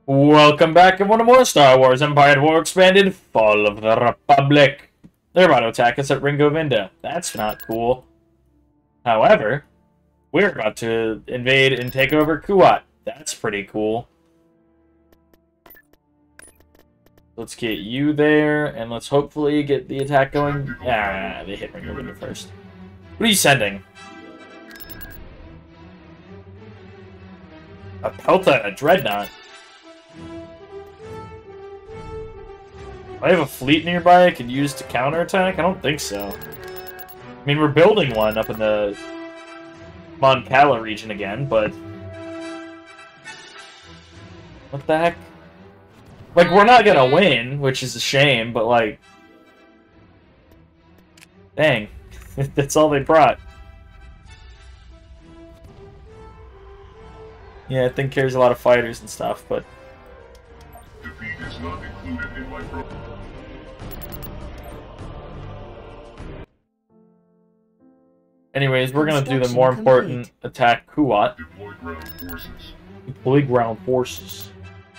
Welcome back, everyone, to more Star Wars Empire at War Expanded Fall of the Republic. They're about to attack us at Ringo Vinda. That's not cool. However, we're about to invade and take over Kuat. That's pretty cool. Let's get you there, and let's hopefully get the attack going. Ah, they hit Ringo Vinda first. What are you sending? A Pelta and a Dreadnought. Do I have a fleet nearby I could use to counterattack? I don't think so. I mean, we're building one up in the Mon Cala region again, but... what the heck? Like, we're not gonna win, which is a shame, but like... dang. That's all they brought. Yeah, I think carries a lot of fighters and stuff, but... defeat is not included in my program. Anyways, we're gonna do the more important attack Kuat. Deploy ground forces. Deploy ground forces.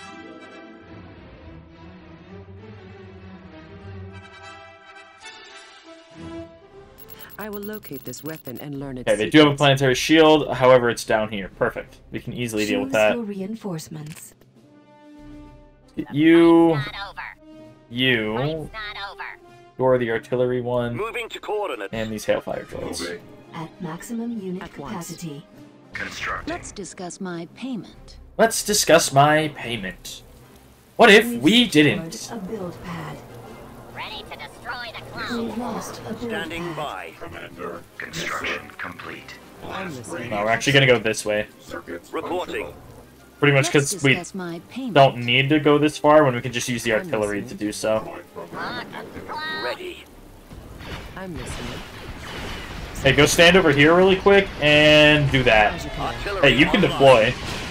I will locate this weapon and learn its Okay, they do have a planetary shield, however, it's down here. Perfect. We can easily deal with that. Reinforcements. Get you. Not over. You. Fight's not over. You're the artillery one. Moving to coordinates. And these hailfire droids. Obey. At maximum unit At once. capacity. Constructing. Let's discuss my payment. Let's discuss my payment. What if We've we secured didn't? A build pad. Ready to destroy the We've clone. lost a build Standing pad. by. Commander. Construction complete. I'm listening. No, we're actually gonna go this way. Circuits Reporting. functional. Pretty much Let's because we discuss my payment. don't need to go this far when we can just use the artillery to do so. Deploy program Lock, activated. clone. Ready. I'm listening. Hey, go stand over here really quick and do that. Artillery Hey, you can online. deploy.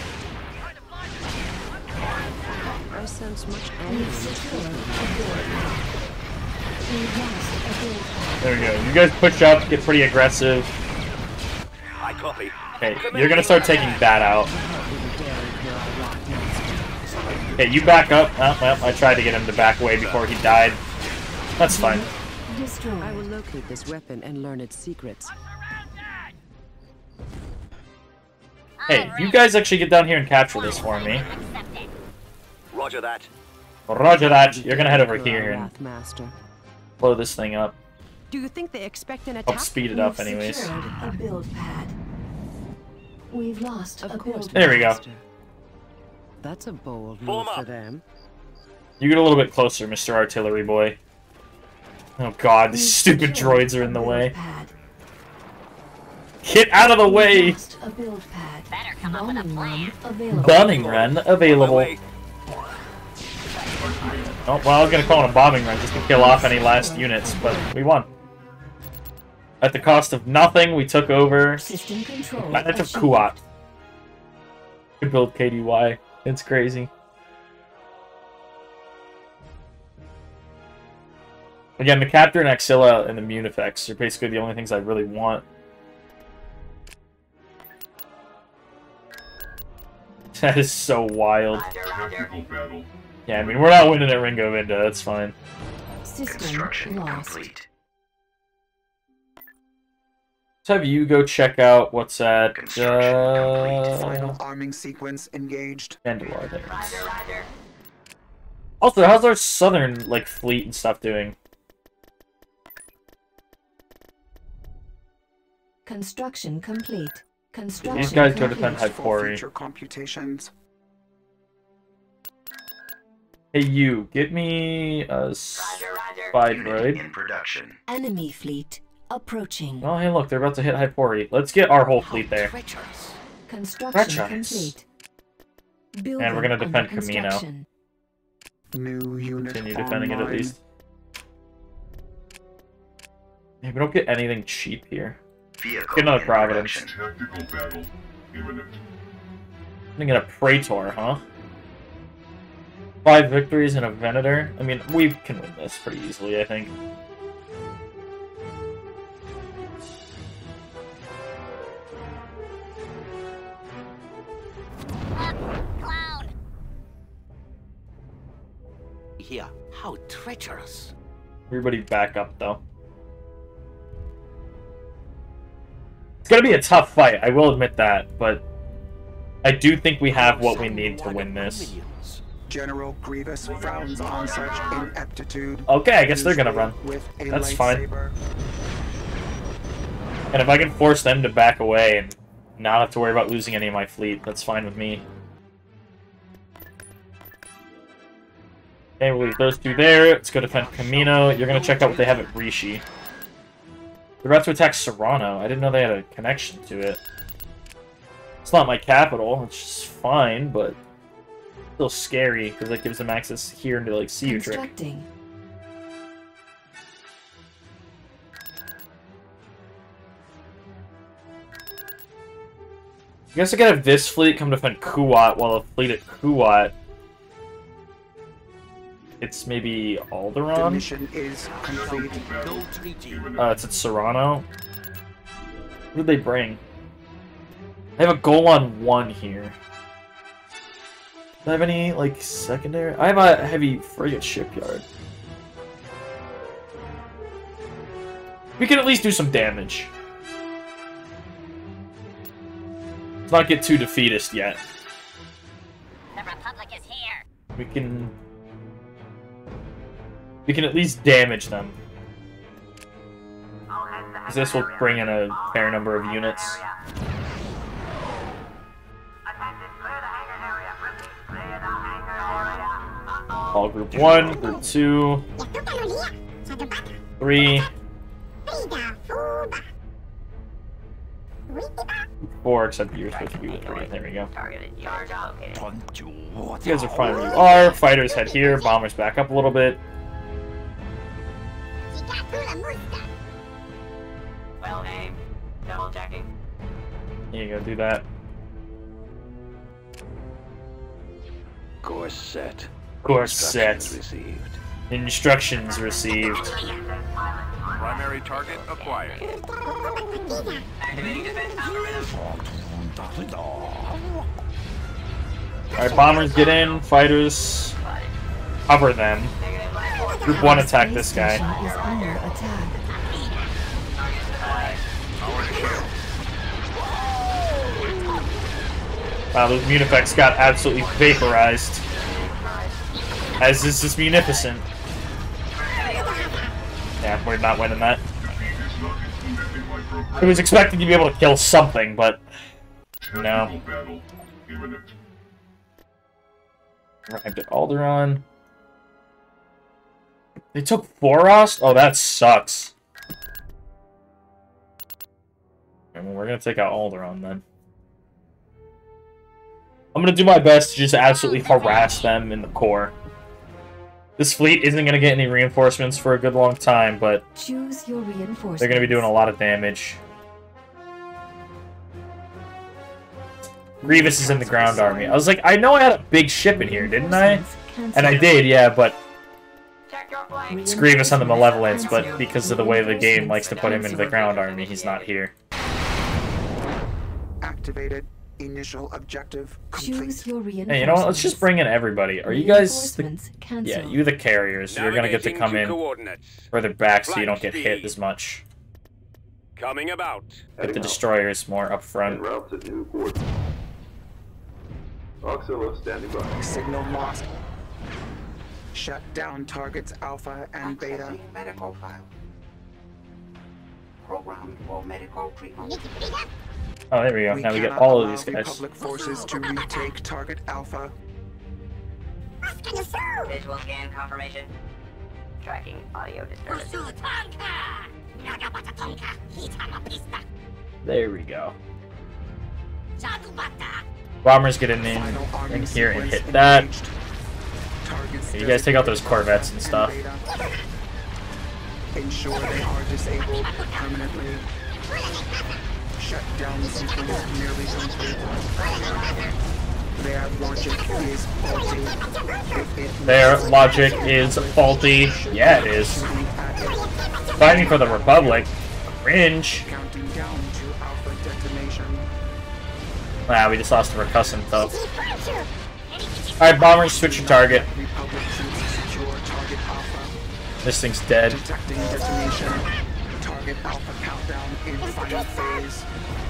I sense much We've anger. secured a build pad. We've lost a build pad. There we go. You guys push up, get pretty aggressive. I copy. Hey, you're gonna start taking that out. Hey, you back up. Oh, well, I tried to get him to back away before he died. That's fine. Destroyed. I will locate this weapon and learn its secrets. Hey, you guys actually get down here and capture this for me. Accepted. Roger that. Roger that. You're gonna head over You're here our and Wrathmaster. blow this thing up. Do you think they expect an Help attack? speed it up We've anyways. secured a build pad. We've lost Of a course. build There we go. Master. That's a bold Form move for up. them. You get a little bit closer, Mr. Artillery Boy. Oh god, these We've stupid secured droids are in a the build way. pad. Get out of the We've way! lost a build pad. Better come up with a Bombing plan. run available. Bombing run available. Away. Oh, well, I was gonna call it a bombing run just to kill off any last units, but we won. At the cost of nothing, we took over System control. Planet of achieved. Kuat. Good build, KDY. It's crazy. Again, the Captor and Axilla and the Munifex are basically the only things I really want. That is so wild. Tactical battle. Yeah, I mean, we're not winning at Ringo Vinda, that's fine. System Construction lost. complete. Let's have you go check out what's at, Construction Final arming sequence engaged. Mandalore there. Also, how's our southern, like, fleet and stuff doing? Construction complete. Construction These guys go complete. defend Hypori. Future computations. Hey, you, get me a spy Unit droid. in production. Enemy fleet approaching. Oh, hey, look, they're about to hit Hypori. Let's get our whole fleet there. Construction Treacherous. complete. Building And we're gonna under defend Camino. construction. New unit Continue defending it at online. least. Hey, we don't get anything cheap here. Vehicle Get another in Providence. production. Tactical battle imminent. I'm gonna get a Praetor, huh? 5 victories and a Venator. I mean, we can win this pretty easily, I think. Clone. Here, how treacherous. Everybody back up, though. It's gonna be a tough fight, I will admit that, but I do think we have what we need to win this. General Grievous frowns on such ineptitude. Okay, I guess they're gonna run. With a That's fine. lightsaber. And if I can force them to back away and not have to worry about losing any of my fleet, that's fine with me. Okay, we'll leave those two there. Let's go defend Camino. You're gonna check out what they have at Rishi. They're about to attack Serrano. I didn't know they had a connection to it. It's not my capital, which is fine, but still scary because that gives them access here into like Ciudric. Constructing. I guess I could have this fleet come defend Kuwat while the fleet at Kuwat. It's maybe The Alderaan? mission is complete. It's at Serrano. What did they bring? I have a goal on 1 here. Do I have any, like, secondary? I have a heavy frigate shipyard. We can at least do some damage. Let's not get too defeatist yet. The Republic is here. We can at least damage them. 'Cause this will bring in a fair number of units. All group 1, group 2, 3, 4, except you're supposed to be the 3. There we go. You guys are fine where you are. Fighters head here. Bombers back up a little bit. Well aimed. Double checking. Here you go, do that. Course set. Course set. Received. Instructions received. Primary target acquired. Alright, bombers get in. Fighters cover them. Group 1 attack this guy. Station is under attack. Wow, those Munifex got absolutely vaporized. As is this Munificent. Yeah, we're not winning that. I was expecting to be able to kill something, but no. Battle imminent. Arrived at Alderaan. They took Forost? Oh, that sucks. Okay, well, we're gonna take out Alderaan then. I'm gonna do my best to just absolutely harass them in the core. This fleet isn't gonna get any reinforcements for a good long time, but Choose your reinforcements. they're gonna be doing a lot of damage. Grievous is in the ground army. I was like, I know I had a big ship in here, didn't I? And I did, yeah, but it's Grievous on the Malevolence, but because of the way the game likes to put him into the ground army, he's not here. Activated. Initial objective complete. Choose your reinforcements. Hey, you know what? Let's just bring in everybody. Are you guys the... Reinforcements cancelled. Yeah, you the carriers, so you're gonna get to come in further back so you don't get hit as much. Coming about. Get the destroyers more up front. Route to new coordinates. Auxilla standing by. Signal lost. Shut down targets Alpha and Beta. Medical file. Program for medical treatment. Oh, there we go. Now we get all of these guys. Republic forces to retake target Alpha. Visual scan confirmation. Tracking audio disturbance. There we go. Bombers get in Final army here and sequence hit that. engaged. Targets You guys take out those Corvettes and stuff. Ensure they are disabled permanently. Shut down sequence nearly complete. Their logic is faulty. If it Their logic is faulty. Yeah, it is. Fighting for the Republic. Cringe. counting down to Alpha detonation. Wow, we just lost to Percussant though. Alright, bombers, switch your target. Republic troops secure This thing's dead. Detecting detonation. Target Alpha countdown in final phase.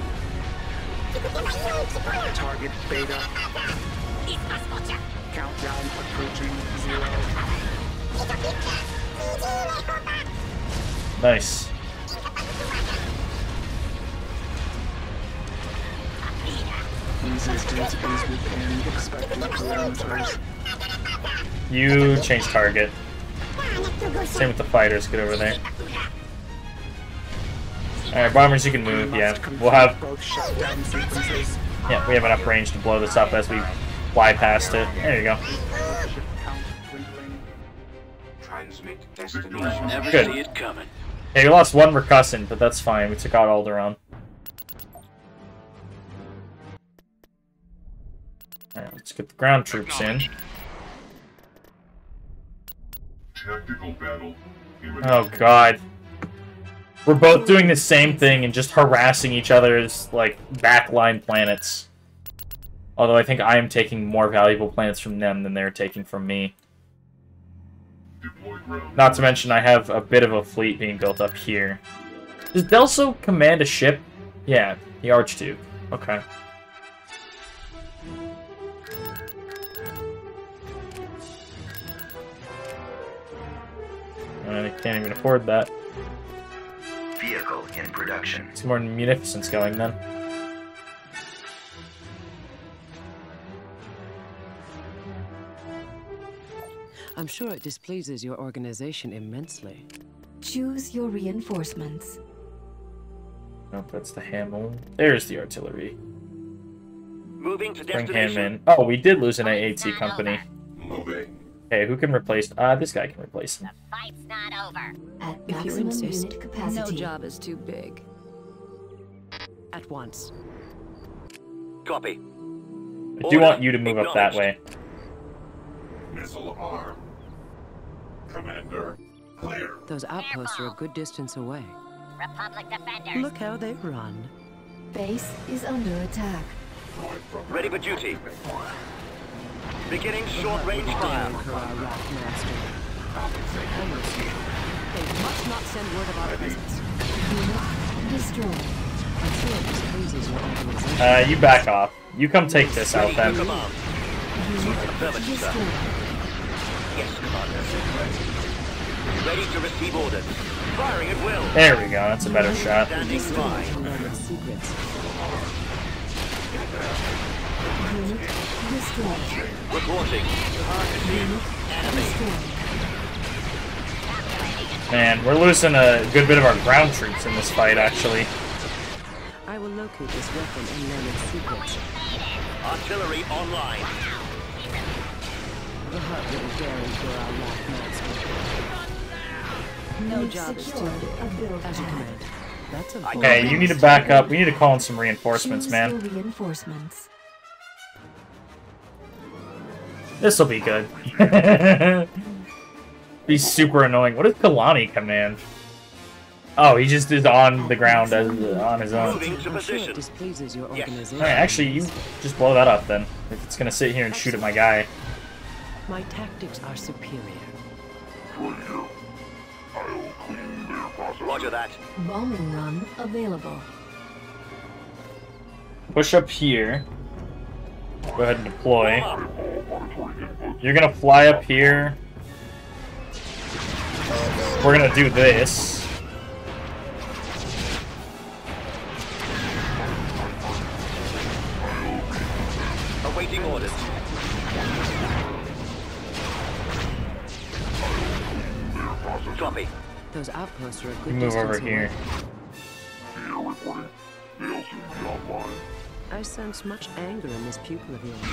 Target Beta. Countdown approaching 0. Nice. Resistance is within expected parameters. You change target. Same with the fighters. Get over there. Alright, bombers, you can move. Yeah, we'll have. Both shutdown sequences. Yeah, we have enough range to blow this up as we fly past it. There you go. Count dwindling. Transmit destination. Never Good. see it coming. Hey, we lost one Mercussin, but that's fine. We took out Alderaan. Alright, let's get the ground troops in. Tactical battle. Oh god. We're both doing the same thing and just harassing each other's, like, backline planets. Although I think I am taking more valuable planets from them than they're taking from me. Deploy ground. Not to mention I have a bit of a fleet being built up here. Does Delso command a ship? Yeah, the Archduke. Okay. I can't even afford that. Vehicle in production. Some more munificence going then. I'm sure it displeases your organization immensely. Choose your reinforcements. Nope, that's the Hamel. There's the artillery. Moving to Bring him destination. in. Oh, we did lose an AAT company. Moving. Okay, who can replace? This guy can replace him. Fight's not over. At If you maximum insist, unit capacity. no job is too big. At once. Copy. I do want you to move up that way. Missile arm. Commander. Clear. Those outposts are a good distance away. Republic defenders. Look how they run. Base is under attack. Ready for duty. Beginning short-range fire. They must not send word of our presence. Unit destroyed. I'm sure it displeases your organization. You back off. You come take this out Ready for then. command. Unit Affirmative, sir. destroyed. Yes, Commander. Ready to receive orders. Firing at will. There we go. That's a better shot. Standing by. Learning secrets. Unit destroyed. Reporting. Targeting. Enemy. Destroyed. Man, we're losing a good bit of our ground troops in this fight, actually. I will locate this weapon and learn its secrets. Artillery online. The hut little daring for our last monster. No You've job is too secured big. a build As you pad. command. That's a Okay, you need to back up. We need to call in some reinforcements, Choose man. your reinforcements. This'll be good. Be super annoying. What does Kalani command? Oh, he just is on the ground as, on his own. Moving to I'm sure it position. displeases your Yes. organization. Alright, actually, you just blow that up then. If it's gonna sit here and shoot at my guy. My tactics are superior. Roger that. Bombing run available. Push up here. Go ahead and deploy. You're gonna fly up here. We're gonna do this. Awaiting orders. Copy. Those outposts are a You good move distance over away. here. I sense much anger in this pupil of yours.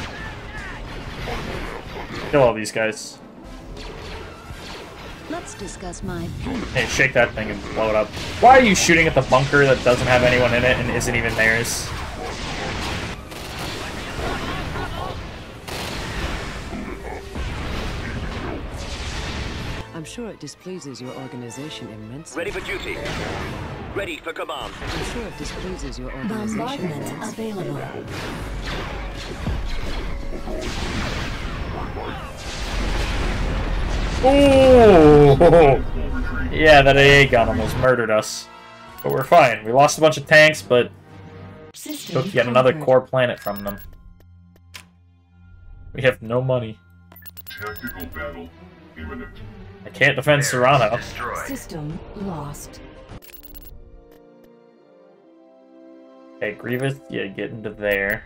Kill all these guys. Let's discuss my Hey, shake that thing and blow it up. Why are you shooting at the bunker that doesn't have anyone in it and isn't even theirs? I'm sure it displeases your organization immensely. Ready for duty. Ready for command. I'm sure it displeases your organization Bombardment immensely. available. Ooh! Oh, yeah, that AA gun almost murdered us. But we're fine. We lost a bunch of tanks, but System took yet another conquered. core planet from them. We have no money. Tactical battle imminent. I can't defend Bears Serrano. destroyed. System lost. Okay, Grievous, yeah, get into there.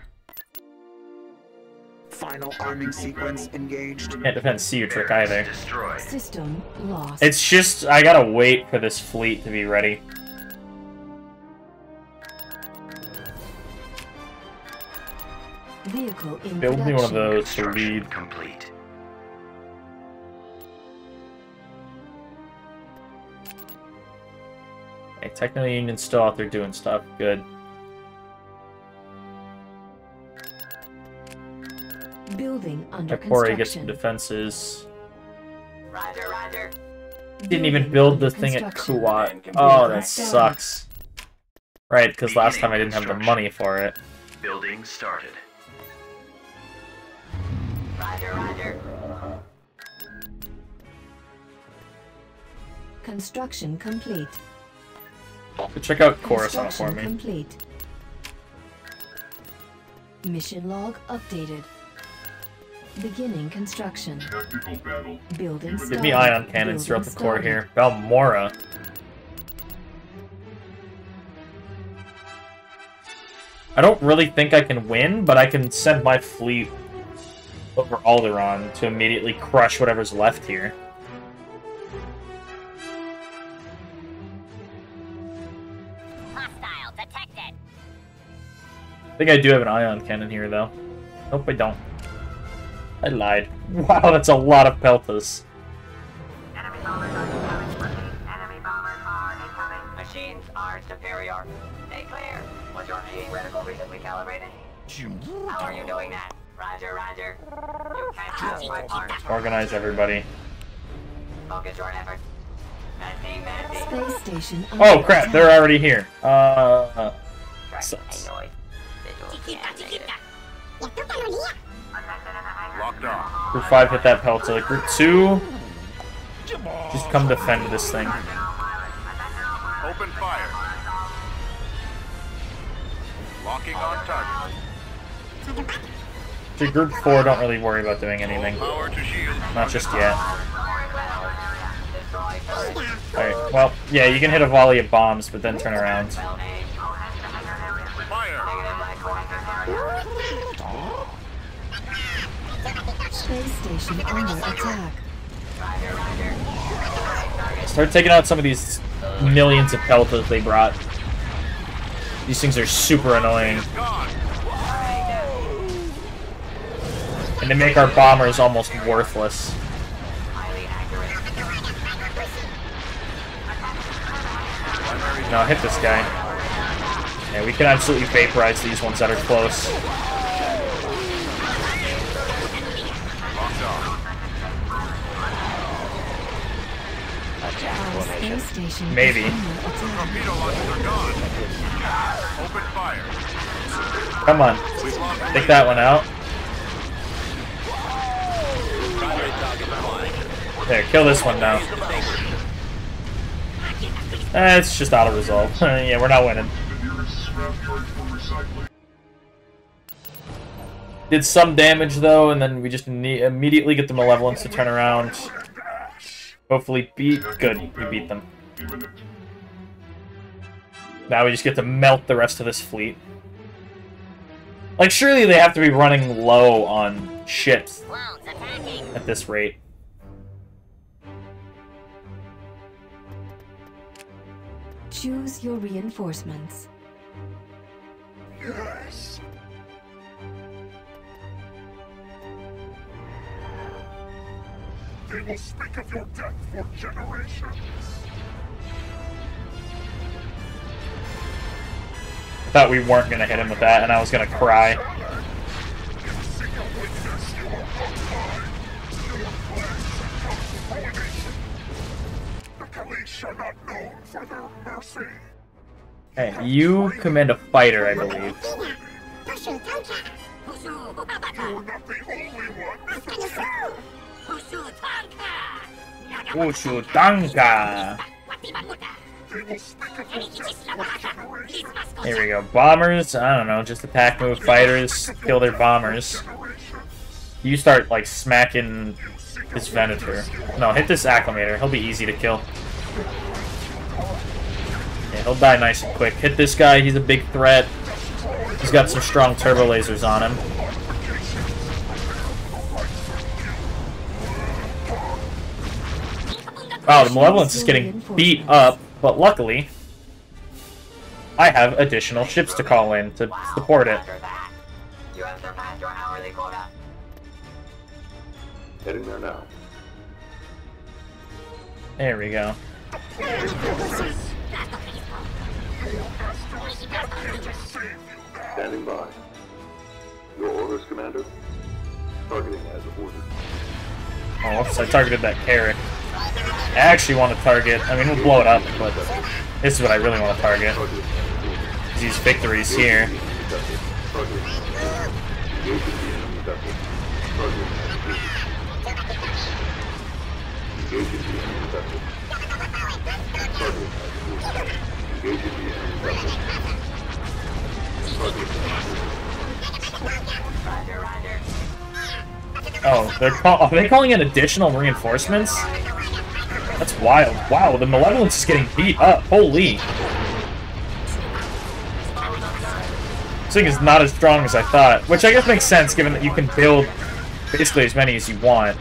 Final arming sequence engaged. Can't defend Ciutric Bears either. destroyed. System lost. It's just, I gotta wait for this fleet to be ready. Vehicle in Build me one of production. those to Construction lead. complete. Okay, Techno Union's still out there doing stuff. Good. Building under Ipori gets some construction. defenses. Roger, roger. Didn't even Building build under the thing at construction. Kuwat. Oh, that Building sucks. Right, because last time I didn't have the money for it. Building started. Roger, roger. Construction complete. So check out Coruscant for Construction me. complete. Mission log updated. Beginning construction. Tactical battle. Building started. Give me ion cannons throughout the Building core started. here. Balmora. I don't really think I can win, but I can send my fleet over Alderaan to immediately crush whatever's left here. Hostile detected. I think I do have an ion cannon here, though. Nope, I don't. I lied. Wow, that's a lot of Peltas. Enemy bombers are incoming. Enemy bombers are incoming. Machines are superior. Stay clear. Was your AE reticle recently calibrated? How are you doing that? Roger, roger. You can't have my part. Organize everybody. Focus your efforts. Mandy, Mandy. Space station. Oh under crap, attack. they're already here. Tracking Sucks. a noise. Visual scan negative. Locked on. Group 5 hit that Pelta. Group 2, just come defend this thing. Open fire. Locking on target. To Group 4, don't really worry about doing anything. Power to shield. Not just yet. Alright, well, yeah, you can hit a volley of bombs, but then turn around. Fire. Space station under attack. Start taking out some of these millions of Peltas they brought. These things are super annoying. Gone. And they make our bombers almost worthless. Now hit this guy. Yeah, we can absolutely vaporize these ones that are close. Locked on. Our space station Maybe. is under attack. Torpedo launchers are gone. Open fire. Come on. We've lost Take that one out. primary target flying. There, kill this one now. It's just auto resolve. Yeah, we're not winning. The nearest scrapyard for recycling. Did some damage though, and then we just immediately get the Malevolence to turn around. Hopefully beat. Good, we beat them. Imminent. Now we just get to melt the rest of this fleet. Like, surely they have to be running low on ships Clones attacking. at this rate. Choose your reinforcements. Yes. They will speak of your death for generations. I thought we weren't gonna hit him with that, and I was gonna cry. The police are not known for their mercy. Hey, you command a fighter, I believe. You're not the only one. Ushutanka. Here we go. Bombers, I don't know, just attack move fighters, kill their bombers. You start, like, smacking this Venator. No, hit this Acclimator. He'll be easy to kill. Yeah, he'll die nice and quick. Hit this guy, he's a big threat. He's got some strong turbo lasers on him. Wow, the Malevolence is getting beat up, but luckily, I have additional ships to call in to support it. You have surpassed your hourly quota. Heading there now. There we go. Standing by. Your orders, Commander? Targeting as ordered. Oh, whoops, I targeted that carrot. I actually want to target, I mean, we'll blow it up, but this is what I really want to target. These victories here. Oh, are they calling in additional reinforcements? That's wild. Wow, the Malevolence is getting beat up. Holy. This thing is not as strong as I thought, which I guess makes sense given that you can build basically as many as you want.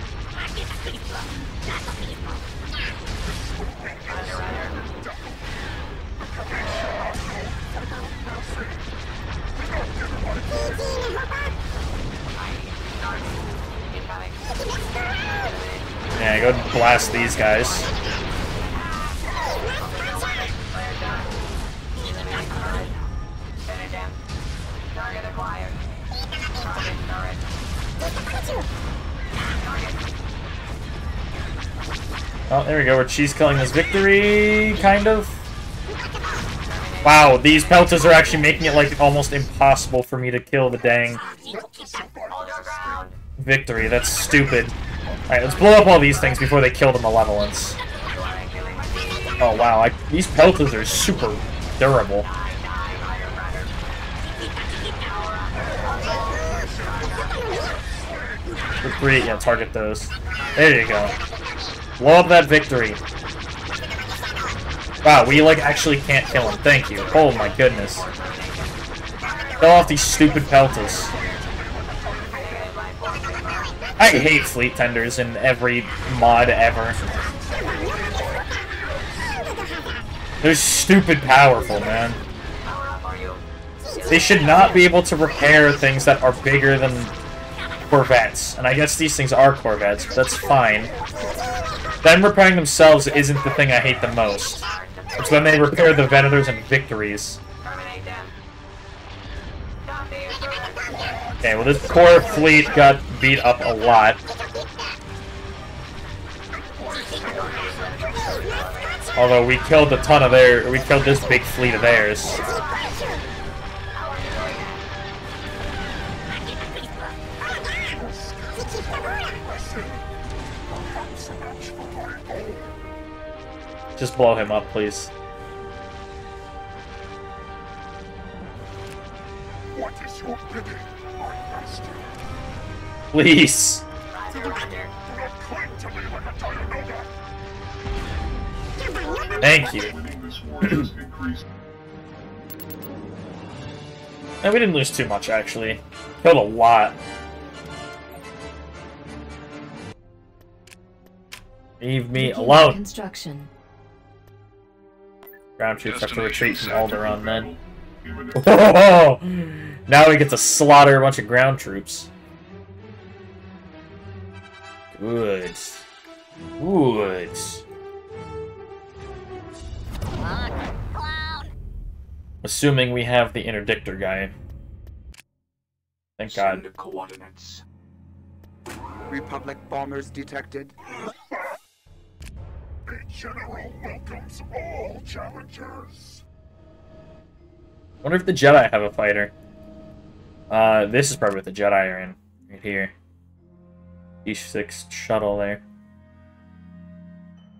Yeah, go blast these guys. Oh, there we go. We're cheese killing this victory, kind of. Wow, these pelters are actually making it like almost impossible for me to kill the dang victory. That's stupid. Alright, let's blow up all these things before they kill the Malevolence. Oh wow, these pelters are super durable. Retreat, yeah, target those. There you go. Blow up that victory. Wow, we like actually can't kill him. Thank you. Oh my goodness. Kill off these stupid pelters. I hate fleet tenders in every mod ever. They're stupid powerful, man. They should not be able to repair things that are bigger than Corvettes. And I guess these things are Corvettes, but that's fine. Them repairing themselves isn't the thing I hate the most. It's when they repair the Venators and Victories. Okay, well this core fleet got beat up a lot. Although we killed a ton of we killed this big fleet of theirs. Just blow him up, please. What is your bidding, my master? Please. Do not cling to me like a Dianoga. Thank you. And we didn't lose too much, actually. Killed a lot. Leave me alone. Construction. Ground troops have to retreat from Alderaan, then. Oh, now we get to slaughter a bunch of ground troops. Good. Good. Assuming we have the interdictor guy. Thank God. Send the coordinates. Republic bombers detected. A general welcomes all challengers. Wonder if the Jedi have a fighter. This is probably what the Jedi are in. Right here. E6 shuttle there.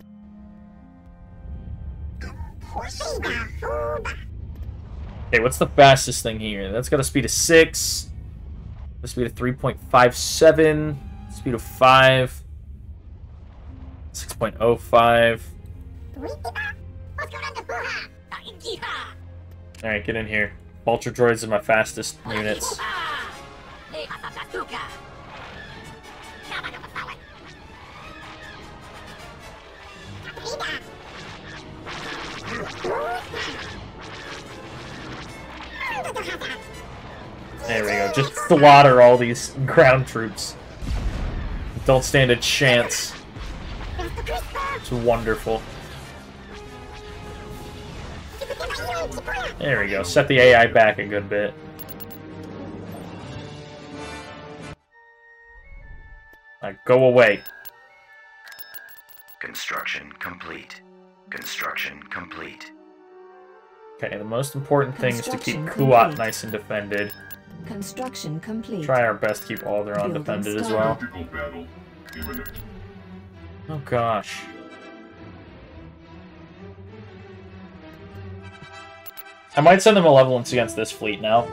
Okay, what's the fastest thing here? That's got a speed of 6. A speed of 3.57. Speed of 5. 6.05. Alright, get in here. Vulture droids are my fastest units. There we go. Just slaughter all these ground troops. Don't stand a chance. It's wonderful. There we go. Set the AI back a good bit. Go away. Construction complete. Construction complete. Okay, the most important thing is to keep Kuat nice and defended. Construction complete. Try our best to keep Alderaan defended as well. Oh gosh. I might send the Malevolence against this fleet now.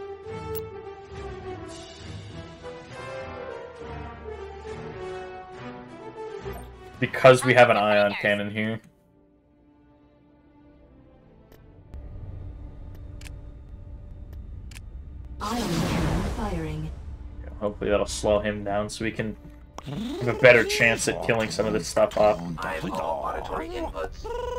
Because we have an ion cannon here. Ion cannon firing. Hopefully that'll slow him down so we can have a better chance at killing some of this stuff off. I have all auditory inputs.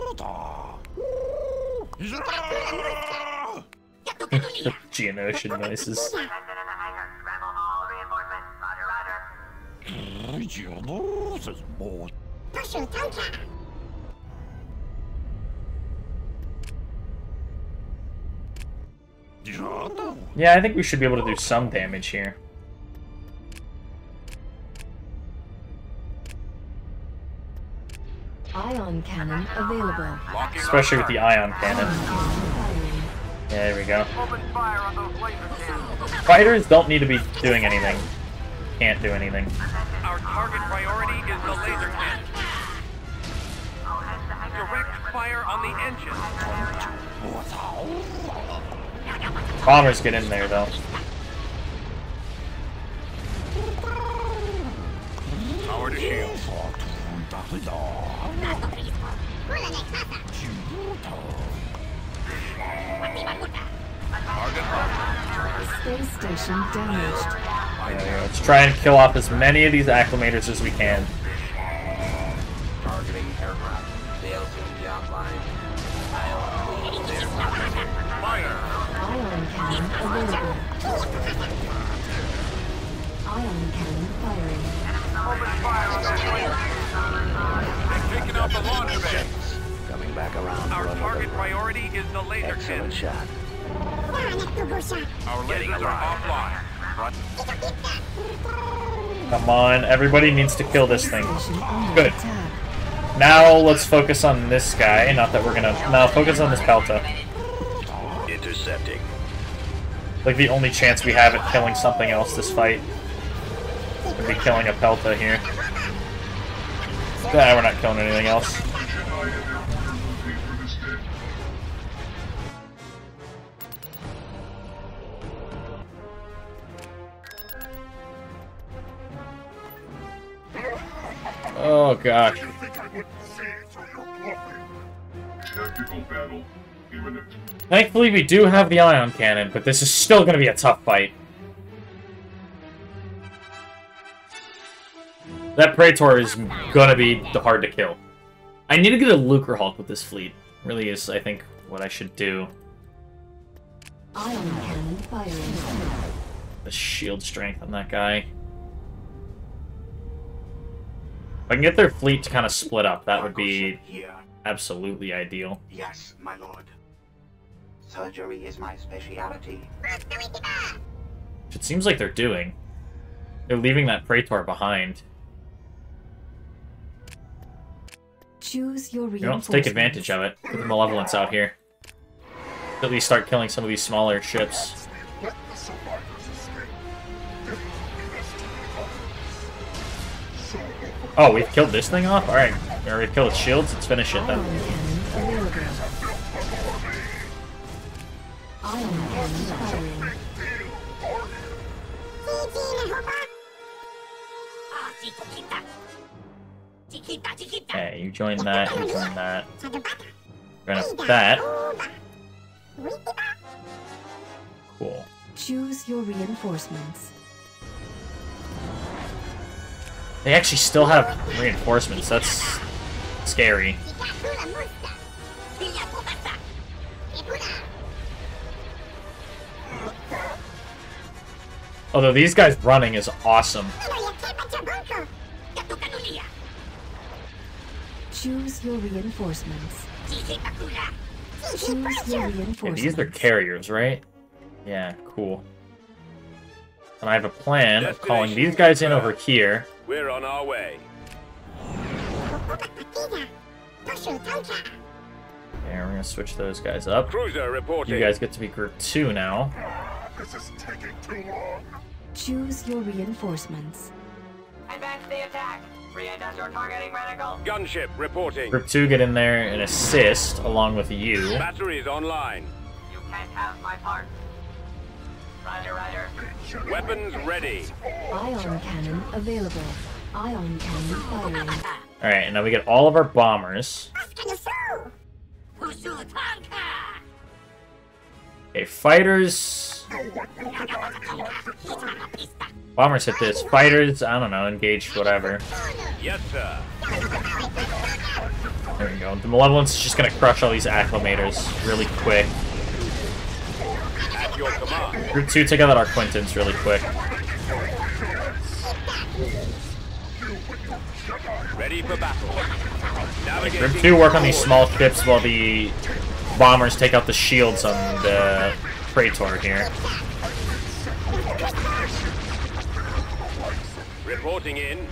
Geonosian noises. Yeah, I think we should be able to do some damage here. Ion cannon available. Especially with the ion cannon. Yeah, there we go. Fighters don't need to be doing anything. Can't do anything. Our target priority is the laser cannon. Direct fire on the engine. Bombers get in there, though. Power to shield. Space station damaged. There we go. Let's try and kill off as many of these acclimators as we can. Targeting aircraft. They'll soon be offline. Fire. Ion cannon available. Ion cannon firing. Open fire on the taking out the launch bay. Coming back around. Our target priority is the laser cannon. Excellent shot. Our lasers are offline. Come on, everybody needs to kill this thing. Good. Now let's focus on this guy. Not that we're gonna... No, focus on this Pelta. Intercepting. Like the only chance we have at killing something else this fight would be killing a Pelta here. Nah, we're not killing anything else. Oh gosh. Thankfully we do have the ion cannon, but this is still going to be a tough fight. That Praetor is going to be hard to kill. I need to get a Lucre Hulk with this fleet. Really is, I think, what I should do. Ion cannon firing. The shield strength on that guy. If I can get their fleet to kind of split up, that would be absolutely ideal. Yes, my lord. Surgery is my specialty. It seems like they're doing. They're leaving that Praetor behind. Choose your You don't take advantage of it. Put the Malevolence out here. At least start killing some of these smaller ships. Oh, we've killed this thing off? Alright. We already killed its shields. Let's finish it then. Ion cannon firing. Okay, you join that, you join that. Run up that. Cool. Choose your reinforcements. They actually still have reinforcements. That's scary. Although these guys running is awesome. Choose your reinforcements. Choose your Yeah, reinforcements. these are carriers, right? Yeah, cool. And I have a plan of calling these guys in over here. We're on our way. And we're gonna switch those guys up. Cruiser reporting. You guys get to be group 2 now. This is taking too long. Choose your reinforcements. Advance the attack. Re-industrial targeting reticle. Gunship reporting. Group 2 get in there and assist along with you. Batteries online. You can't have my part. Roger, roger. Weapons ready. Ion cannon available. Ion cannon firing. Alright, and now we get all of our bombers. Okay, fighters. Bombers hit this. Fighters, I don't know, engage whatever. Yes, sir. There we go. The Malevolence is just gonna crush all these acclimators really quick. At your command. Group 2, take out that Arquintans really quick. Ready for battle. Group 2, work on these small ships while the bombers take out the shields on the Praetor here. Reporting in.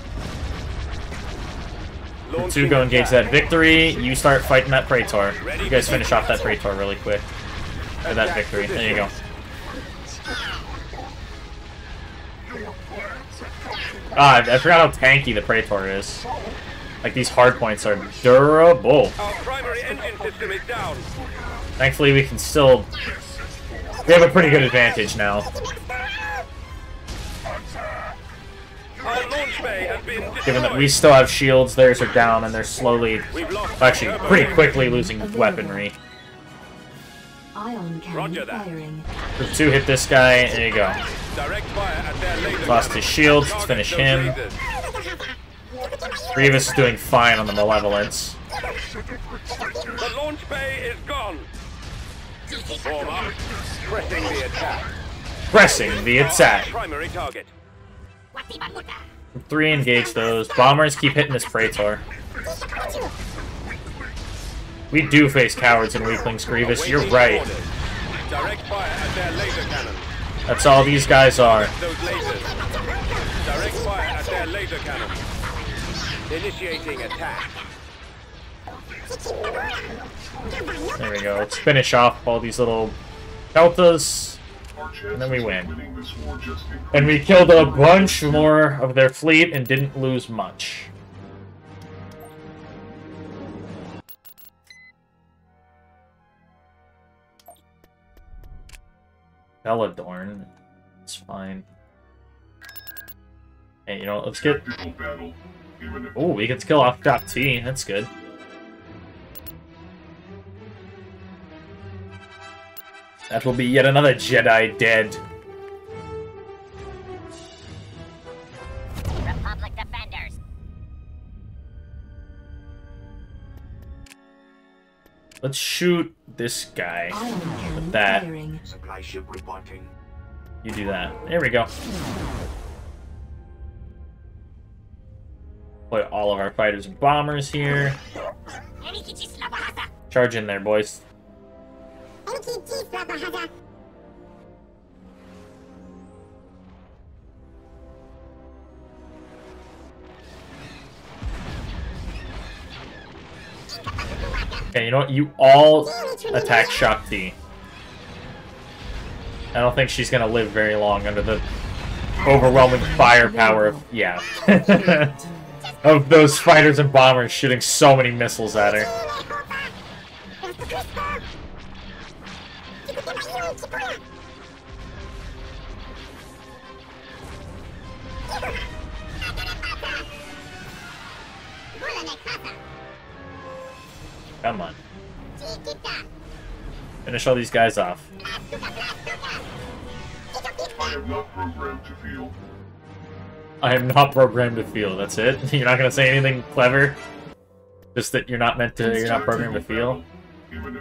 Group 2, go engage that Victory. You start fighting that Praetor. You guys finish off that Praetor really quick. Or that Victory. There you go. Ah, I forgot how tanky the Praetor is. Like, these hard points are durable. Our primary engine system is down. Thankfully, we can still... We have a pretty good advantage now. Our launch bay has been destroyed. Given that we still have shields, theirs are down, and they're slowly... Actually, pretty quickly losing weaponry. Ion cannon firing. Group 2 hit this guy. There you go. Direct fire at their laser. Lost his shields. Let's finish him. Grievous is doing fine on the Malevolence. The launch bay is gone. Form up. Pressing the attack. Pressing the attack. Primary target. Group 3, engage those. Bombers keep hitting this Praetor. We do face cowards and weaklings, Grievous. You're right. Direct fire at their laser cannon. That's all these guys are. Those lasers. Direct fire at their laser cannon. Initiating attack. There we go. Let's finish off all these little Deltas, and then we win. And we killed a bunch more of their fleet and didn't lose much. Belladorn. It's fine. Hey, you know what? Let's get... Oh, we get to kill off Drop T. That's good. That will be yet another Jedi dead. Republic defenders. Let's shoot this guy with that. Supply ship reporting. You do that. There we go. Put all of our fighters and bombers here. Charge in there, boys. Okay, you know what? You all attack Shakti. I don't think she's gonna live very long under the overwhelming firepower of... Yeah. of those fighters and bombers shooting so many missiles at her. Come on. Finish all these guys off. I am not programmed to feel. I am not programmed to feel. That's it? You're not gonna say anything clever? Just that you're not meant to, you're not programmed to feel? Imminent.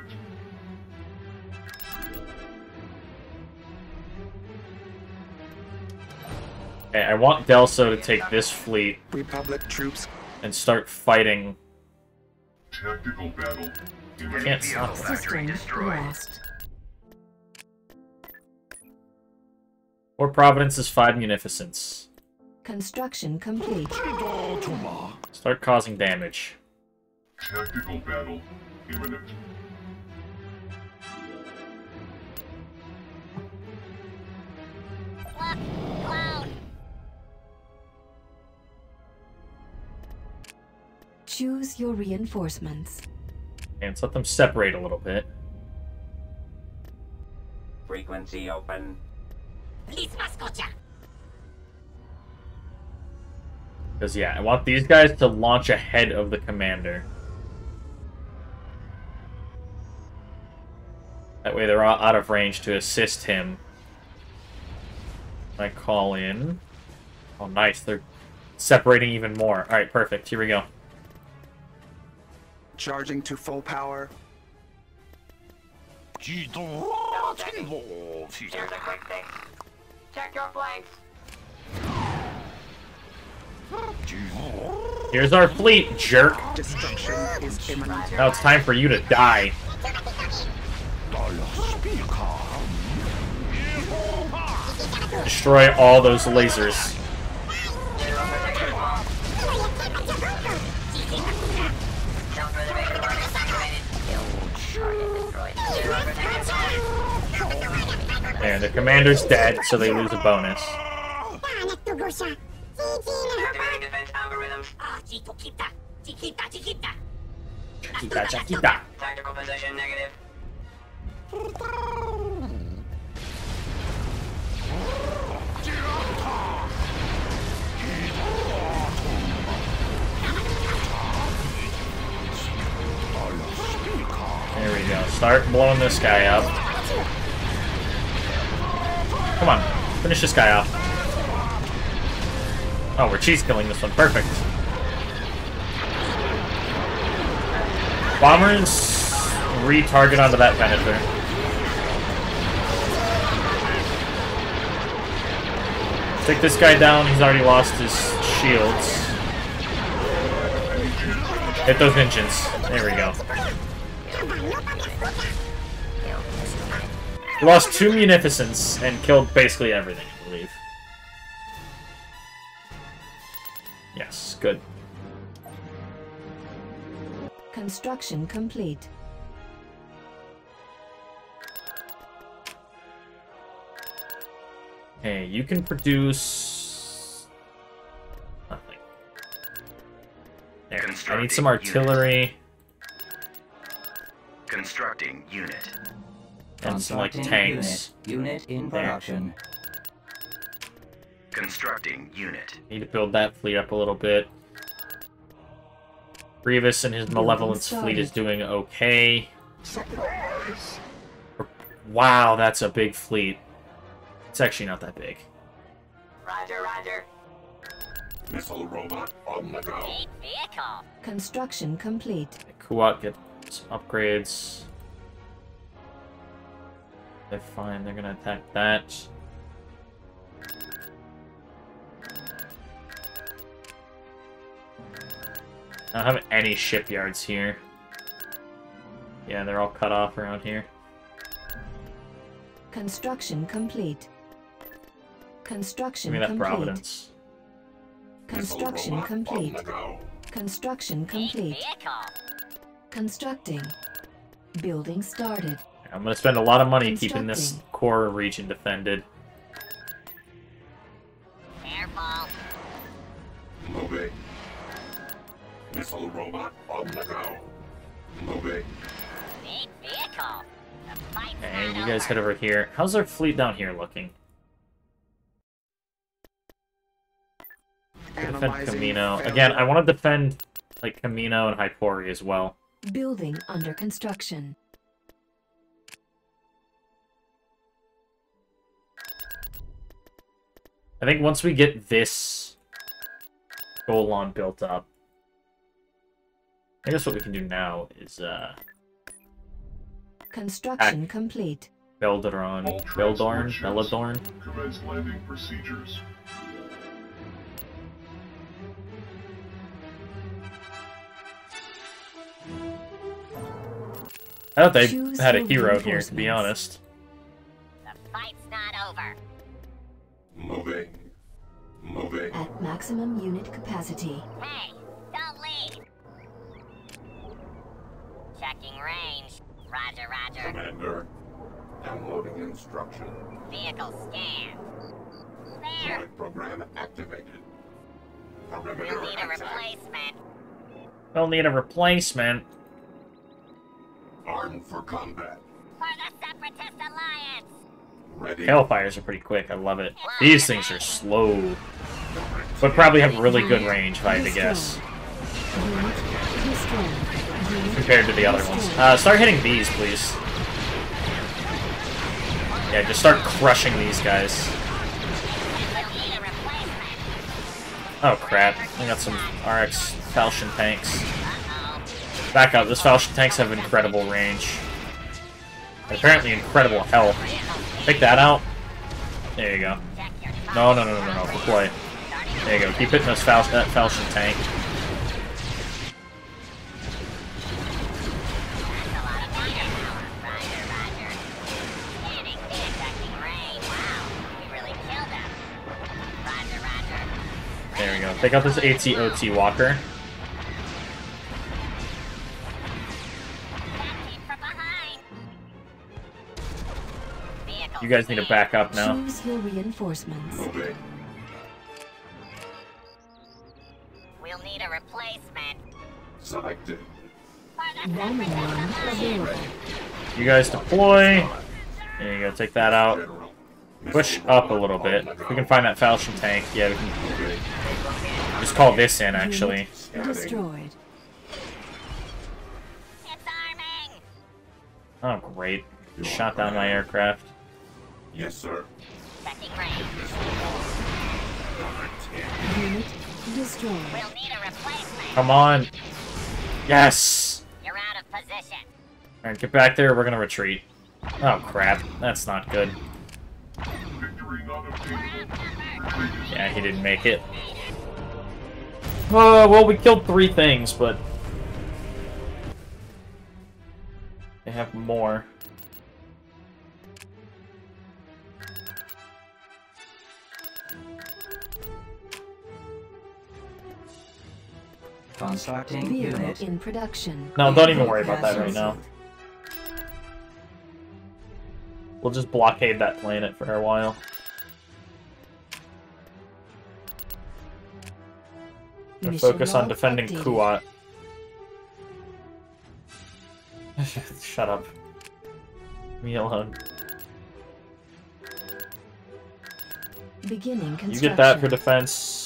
Okay, I want Delso to take this fleet Republic troops. and start fighting. Tactical battle. I can't stop it. System lost. Or Providence is 5 Munificence. Construction complete. Start causing damage. Tactical battle. Imminent. Choose your reinforcements. And let's let them separate a little bit. Frequency open. Because, yeah, I want these guys to launch ahead of the commander. That way they're all out of range to assist him. I call in. Oh, nice. They're separating even more. Alright, perfect. Here we go. Charging to full power. Here's a quick fix. Check your flanks. Here's our fleet, jerk. Destruction is imminent. Now it's time for you to die. Destroy all those lasers. There, the commander's dead, so they lose a bonus. Activating defense algorithms. Chiquita. Tactical position negative. There we go. Start blowing this guy up. Come on, finish this guy off. Oh, we're cheese killing this one. Perfect. Bombers retarget onto that Venator. Take this guy down. He's already lost his shields. Hit those engines. There we go. He lost 2 Munificence and killed basically everything, I believe. Yes, good. Construction complete. Okay, you can produce nothing. There. I need some artillery. Constructing unit. And some, like, tanks. Unit in production. Constructing unit. Need to build that fleet up a little bit. Grievous and his Malevolence fleet is doing okay. Surprise! Wow, that's a big fleet. It's actually not that big. Roger, roger. Missile robot on the go. Vehicle. Construction complete. Kuat get some upgrades. They're fine, they're gonna attack that. I don't have any shipyards here. Yeah, they're all cut off around here. Construction complete. Construction Give me that complete. Providence. Construction complete. Construction complete. Constructing. Building started. I'm gonna spend a lot of money keeping this core region defended. Careful. Moving. Missile robot on the go. Moving. Big vehicle. The fight's Okay, not you guys over. head over here. How's our fleet down here looking? Defend Analyzing Camino. failure. Again, I want to defend like Kamino and Hypori as well. Building under construction. I think once we get this Golan built up, I guess what we can do now is Construction complete. Beldorn. Commence landing procedures. I thought they Choose had a your hero here, to be reinforcements. honest. The fight's not over. Moving. Moving. At maximum unit capacity. Hey, don't leave. Checking range. Roger, roger. Commander. Downloading instruction. Vehicle scan. There. Flight program activated. Perimeter We'll need a attack. replacement. We'll need a replacement. Armed for combat. For the Separatist Alliance. Ready. Hellfires are pretty quick, I love it. These things are slow, but probably have really good range, if I had to guess, Unit destroyed. Unit compared to the other ones. Start hitting these, please. Yeah, just start crushing these guys. We'll need a replacement. Oh crap, I got some RX Falchion tanks. Uh-oh. Back up, those Falchion tanks have incredible range. And apparently incredible health. Take that out. There you go. Check your No, deploy. There you go, keep hitting those that Falchion tank. That's a lot of firepower. Roger, roger. Scanning the attacking range. Wow, we really killed him. Roger, roger. There we go. Take out this AT-OT walker. Attack team from behind. Vehicle You guys need to scan. back up now. Choose your reinforcements. Moving. We'll need a replacement. Selected. For the One available. You guys deploy. There you go, take that out. General. Push up a little bit. If we can find that Falchion tank, yeah, we can just call this in, actually. Unit destroyed. It's arming. Oh, great. Shot down my aircraft. Yes, sir. Checking range. Unit destroyed. We'll need a replacement. Come on. Yes! You're out of position. Alright, get back there, we're gonna retreat. Oh, crap. That's not good. Victory not We're obtainable. outnumbered. Yeah, he didn't make it. Oh, well, we killed 3 things, but... they have more. Constructing Vehicle unit. in production. No, don't even worry about that right now. We'll just blockade that planet for a while. And Mission focus on log defending updated. Kuat. Shut up. Leave me alone. Beginning construction. You get that for defense.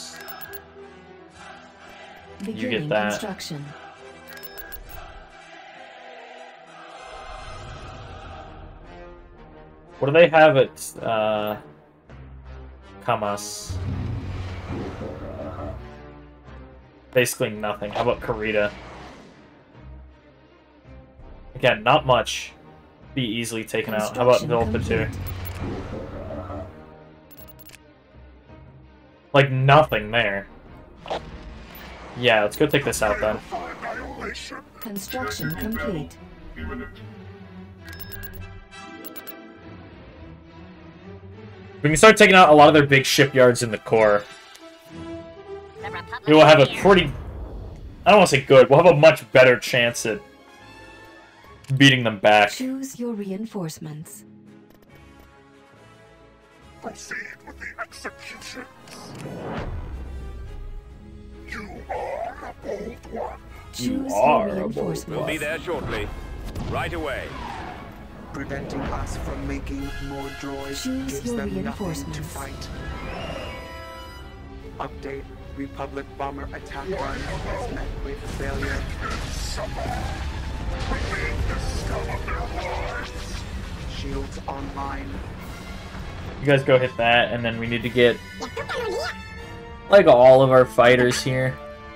Beginning that. construction. What do they have at Kamas? Basically nothing. How about Karita? Again, not much. Be easily taken out. How about Construction Vilpatu? complete. Like nothing there. Yeah, let's go take this out then. Annihilation. Construction complete. Imminent. We can start taking out a lot of their big shipyards in the core. The Republic We will have a is here. pretty... I don't want to say good. We'll have a much better chance at beating them back. Choose your reinforcements. Proceed with the executions. You are a bold one. Choose are your a bold reinforcements. We'll be there shortly. Right away. Preventing us from making more droids Choose gives your them nothing to reinforcements. fight. Update Republic bomber attack run is met with failure. Shields online. You guys go hit that, and then we need to get like all of our fighters here.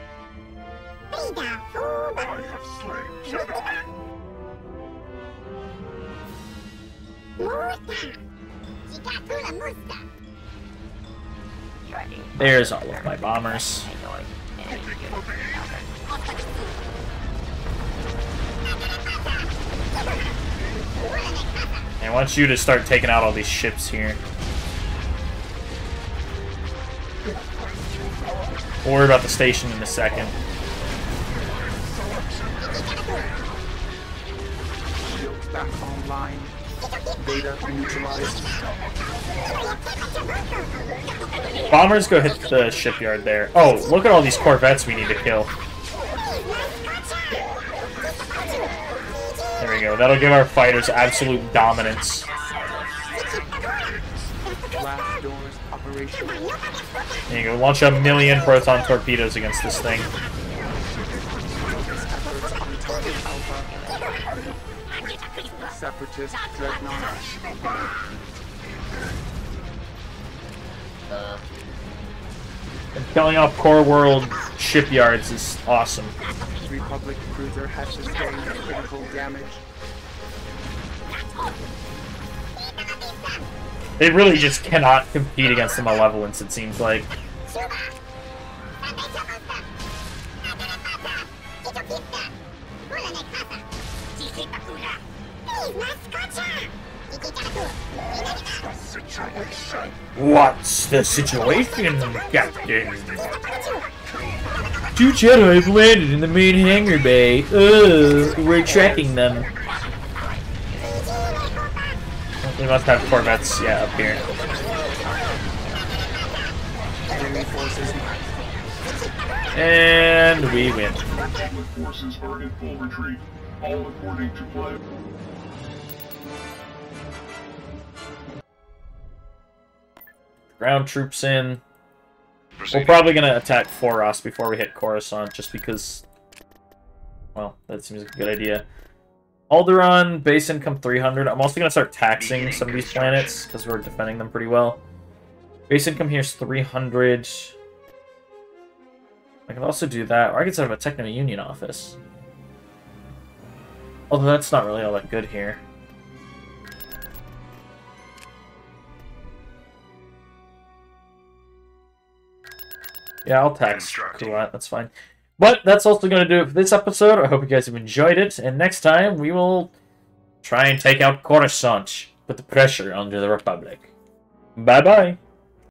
There's all of my bombers. And I want you to start taking out all these ships here. We'll worry about the station in a second. Shields back online. Data neutralized. Bombers, go hit the shipyard there. Oh, look at all these corvettes we need to kill. There we go. That'll give our fighters absolute dominance. Blast doors operational. There you go. Launch a million proton torpedoes against this thing. Efforts on target Alpha. Separatist dreadnought. And killing off Core World shipyards is awesome. Republic cruiser has sustained critical damage. They really just cannot compete against the Malevolence, it seems like. What's the situation, Captain? 2 Jedi have landed in the main hangar bay. We're tracking them. We must have corvettes, yeah, up here. And we win. Republic forces are in full retreat, all according to plan. Ground troops in. We're probably going to attack Foros before we hit Coruscant, just because, well, that seems like a good idea. Alderaan, base income 300. I'm also going to start taxing some of these planets, because we're defending them pretty well. Base income here is 300. I can also do that, or I can set up a Techno Union office. Although that's not really all that good here. Yeah, I'll tax Kuat, that's fine. But that's also going to do it for this episode. I hope you guys have enjoyed it. And next time, we will try and take out Coruscant. Put the pressure under the Republic. Bye-bye.